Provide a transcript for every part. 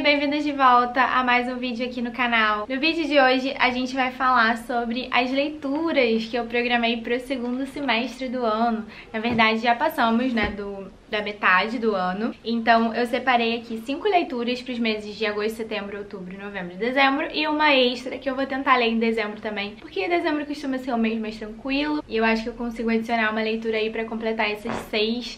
bem-vindos de volta a mais um vídeo aqui no canal. No vídeo de hoje a gente vai falar sobre as leituras que eu programei para o segundo semestre do ano. Na verdade já passamos, né, da metade do ano. Então eu separei aqui 5 leituras para os meses de agosto, setembro, outubro, novembro e dezembro. E uma extra que eu vou tentar ler em dezembro também, porque dezembro costuma ser um mês mais tranquilo. E eu acho que eu consigo adicionar uma leitura aí para completar essas seis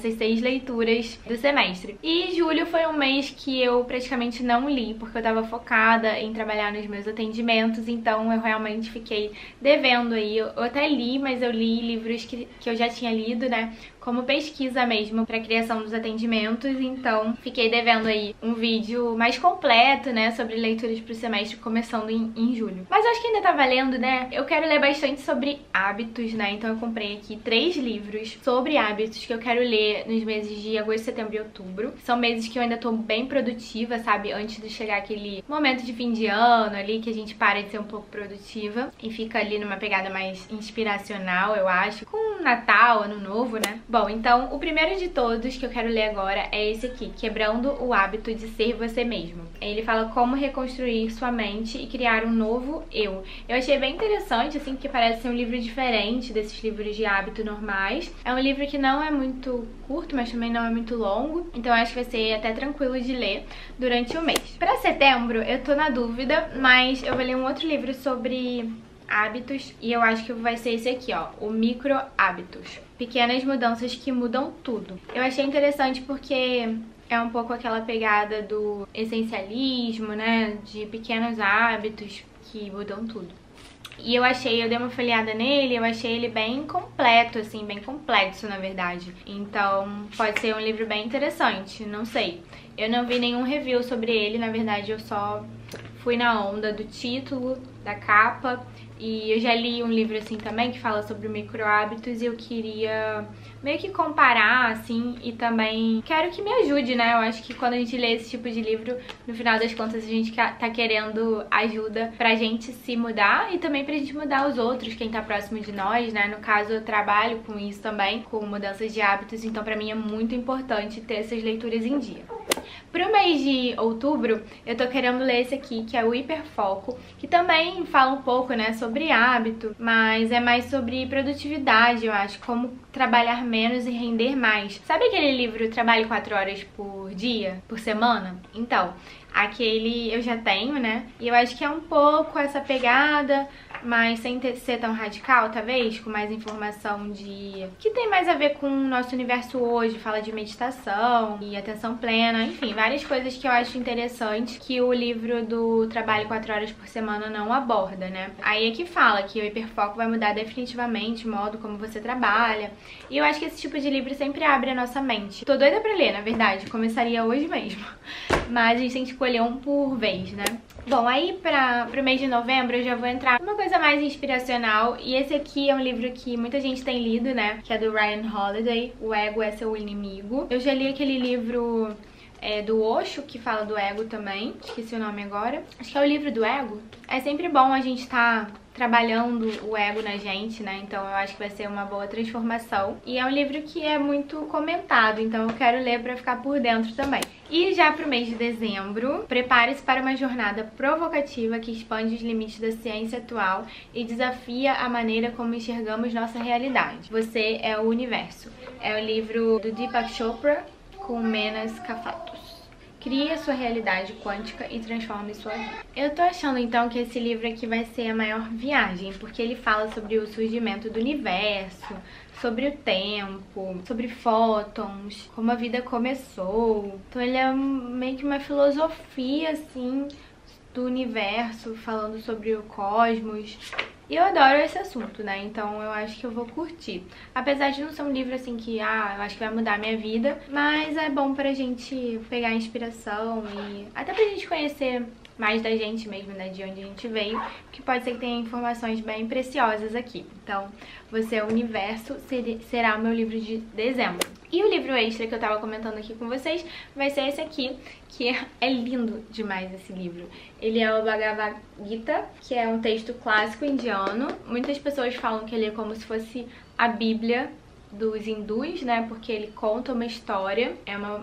leituras do semestre. E julho foi um mês que eu praticamente não li, porque eu tava focada em trabalhar nos meus atendimentos, então eu realmente fiquei devendo aí. Eu até li, mas eu li livros que eu já tinha lido, né, como pesquisa mesmo para criação dos atendimentos, então fiquei devendo aí um vídeo mais completo, né, sobre leituras pro semestre, começando em julho. Mas eu acho que ainda tá valendo, né? Eu quero ler bastante sobre hábitos, né, então eu comprei aqui 3 livros sobre hábitos que eu quero ler nos meses de agosto, setembro e outubro. São meses que eu ainda tô bem produtiva, sabe, antes de chegar aquele momento de fim de ano ali, que a gente para de ser um pouco produtiva e fica ali numa pegada mais inspiracional, eu acho, com Natal, Ano Novo, né? Bom, então o primeiro de todos que eu quero ler agora é esse aqui, Quebrando o Hábito de Ser Você Mesmo. Ele fala como reconstruir sua mente e criar um novo eu. Eu achei bem interessante, assim, porque parece ser um livro diferente desses livros de hábito normais. É um livro que não é muito curto, mas também não é muito longo, então eu acho que vai ser até tranquilo de ler durante o mês. Pra setembro, eu tô na dúvida, mas eu vou ler um outro livro sobre hábitos e eu acho que vai ser esse aqui, ó, o Micro Hábitos. Pequenas mudanças que mudam tudo. Eu achei interessante porque é um pouco aquela pegada do essencialismo, né, de pequenos hábitos que mudam tudo. E eu dei uma folheada nele, eu achei ele bem completo, assim, bem complexo, na verdade. Então, pode ser um livro bem interessante, não sei. Eu não vi nenhum review sobre ele, na verdade, eu só fui na onda do título, da capa. E eu já li um livro assim também que fala sobre micro hábitos e eu queria meio que comparar, assim, e também quero que me ajude, né? Eu acho que quando a gente lê esse tipo de livro, no final das contas a gente tá querendo ajuda pra gente se mudar e também pra gente mudar os outros, quem tá próximo de nós, né? No caso, eu trabalho com isso também, com mudanças de hábitos, então pra mim é muito importante ter essas leituras em dia. Pro mês de outubro, eu tô querendo ler esse aqui, que é o Hiperfoco, que também fala um pouco, né, sobre hábito, mas é mais sobre produtividade, eu acho, como trabalhar menos e render mais. Sabe aquele livro Trabalhe 4 horas por dia, por semana? Então, aquele eu já tenho, né, e eu acho que é um pouco essa pegada, mas sem ser tão radical, talvez, com mais informação que tem mais a ver com o nosso universo hoje, fala de meditação e atenção plena, enfim, várias coisas que eu acho interessantes que o livro do Trabalho 4 horas por semana não aborda, né? Aí é que fala que o hiperfoco vai mudar definitivamente o modo como você trabalha, e eu acho que esse tipo de livro sempre abre a nossa mente. Tô doida pra ler, na verdade, começaria hoje mesmo, mas a gente tem que escolher um por vez, né? Bom, aí pro mês de novembro eu já vou entrar numa coisa mais inspiracional, e esse aqui é um livro que muita gente tem lido, né, que é do Ryan Holiday, O Ego é Seu Inimigo. Eu já li aquele livro do Osho, que fala do ego também, esqueci o nome agora. Acho que é o livro do ego. É sempre bom a gente tá trabalhando o ego na gente, né? Então eu acho que vai ser uma boa transformação. E é um livro que é muito comentado, então eu quero ler pra ficar por dentro também. E já pro mês de dezembro, prepare-se para uma jornada provocativa que expande os limites da ciência atual e desafia a maneira como enxergamos nossa realidade. Você é o universo. É o livro do Deepak Chopra com Menas Kafatos. Crie a sua realidade quântica e transforme sua vida. Eu tô achando então que esse livro aqui vai ser a maior viagem, porque ele fala sobre o surgimento do universo, sobre o tempo, sobre fótons, como a vida começou. Então ele é meio que uma filosofia, assim, do universo, falando sobre o cosmos. E eu adoro esse assunto, né? Então eu acho que eu vou curtir. Apesar de não ser um livro assim que, eu acho que vai mudar a minha vida, mas é bom pra gente pegar inspiração e até pra gente conhecer mais da gente mesmo, né? De onde a gente veio, que pode ser que tenha informações bem preciosas aqui. Então, Você é o Universo será o meu livro de dezembro. E o livro extra que eu tava comentando aqui com vocês vai ser esse aqui, que é lindo demais esse livro. Ele é o Bhagavad Gita, que é um texto clássico indiano. Muitas pessoas falam que ele é como se fosse a Bíblia dos hindus, né? Porque ele conta uma história, é uma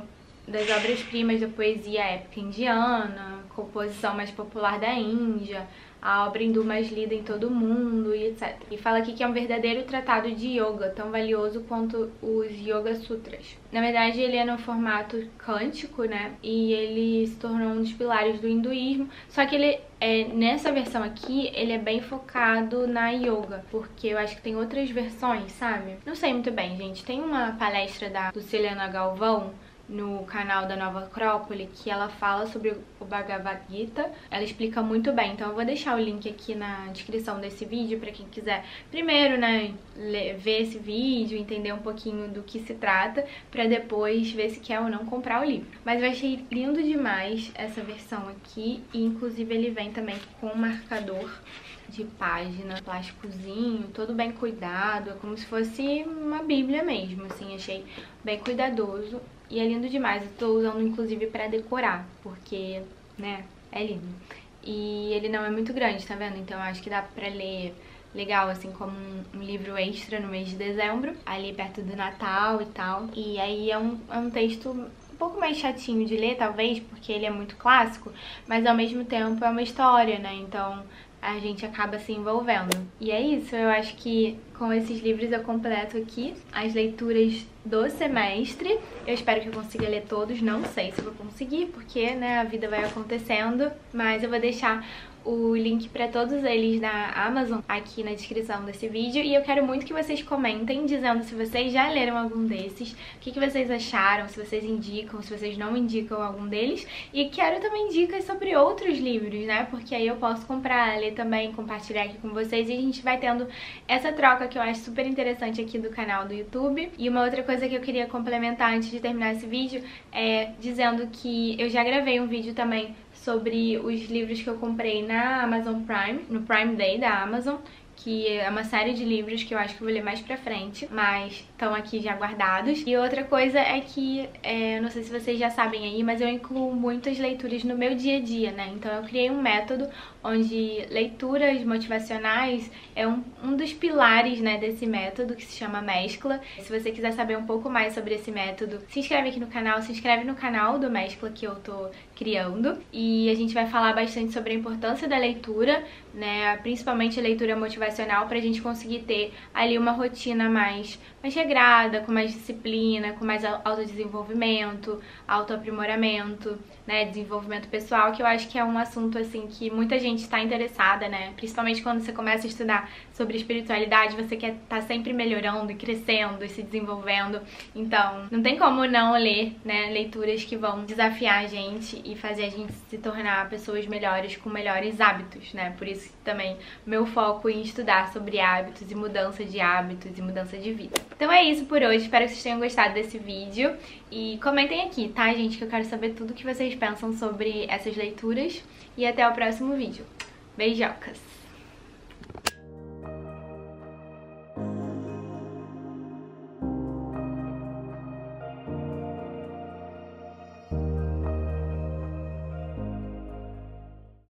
das obras-primas da poesia épica indiana, composição mais popular da Índia, a obra hindu mais lida em todo o mundo e etc. E fala aqui que é um verdadeiro tratado de yoga, tão valioso quanto os Yoga Sutras. Na verdade, ele é no formato cântico, né? E ele se tornou um dos pilares do hinduísmo. Só que ele nessa versão aqui, ele é bem focado na yoga, porque eu acho que tem outras versões, sabe? Não sei muito bem, gente. Tem uma palestra da Luciliana Galvão no canal da Nova Acrópole, que ela fala sobre o Bhagavad Gita. Ela explica muito bem, então eu vou deixar o link aqui na descrição desse vídeo para quem quiser primeiro, né, ver esse vídeo, entender um pouquinho do que se trata, para depois ver se quer ou não comprar o livro. Mas eu achei lindo demais essa versão aqui, e inclusive ele vem também com marcador de página, plásticozinho, todo bem cuidado, é como se fosse uma bíblia mesmo, assim, achei bem cuidadoso. E é lindo demais, eu tô usando inclusive pra decorar, porque, né, é lindo. E ele não é muito grande, tá vendo? Então eu acho que dá pra ler legal, assim, como um livro extra no mês de dezembro, ali perto do Natal e tal. E aí é um texto um pouco mais chatinho de ler, talvez, porque ele é muito clássico, mas ao mesmo tempo é uma história, né? Então a gente acaba se envolvendo. E é isso, eu acho que com esses livros eu completo aqui as leituras do semestre. Eu espero que eu consiga ler todos, não sei se vou conseguir, porque, né, a vida vai acontecendo, mas eu vou deixar o link para todos eles na Amazon aqui na descrição desse vídeo, e eu quero muito que vocês comentem dizendo se vocês já leram algum desses, o que vocês acharam, se vocês indicam, se vocês não indicam algum deles, e quero também dicas sobre outros livros, né, porque aí eu posso comprar, ler também, compartilhar aqui com vocês, e a gente vai tendo essa troca que eu acho super interessante aqui do canal do YouTube. E uma outra coisa que eu queria complementar antes de terminar esse vídeo é dizendo que eu já gravei um vídeo também sobre os livros que eu comprei na Amazon Prime, no Prime Day da Amazon, que é uma série de livros que eu acho que eu vou ler mais pra frente, mas estão aqui já guardados. E outra coisa é que, não sei se vocês já sabem aí, mas eu incluo muitas leituras no meu dia a dia, né? Então eu criei um método onde leituras motivacionais é um dos pilares, né, desse método, que se chama Mescla. Se você quiser saber um pouco mais sobre esse método, se inscreve aqui no canal, se inscreve no canal do Mescla que eu tô criando. E a gente vai falar bastante sobre a importância da leitura, né, principalmente a leitura motivacional, pra gente conseguir ter ali uma rotina mais regrada, com mais disciplina, com mais autodesenvolvimento, autoaprimoramento, né, desenvolvimento pessoal, que eu acho que é um assunto, assim, que muita gente está interessada, né, principalmente quando você começa a estudar sobre espiritualidade, você quer estar sempre melhorando e crescendo e se desenvolvendo, então não tem como não ler, né, leituras que vão desafiar a gente e fazer a gente se tornar pessoas melhores com melhores hábitos, né, por isso também meu foco em estudar sobre hábitos e mudança de hábitos e mudança de vida. Então é isso por hoje, espero que vocês tenham gostado desse vídeo e comentem aqui, tá, gente, que eu quero saber tudo o que vocês pensam sobre essas leituras, e até o próximo vídeo. Beijocas!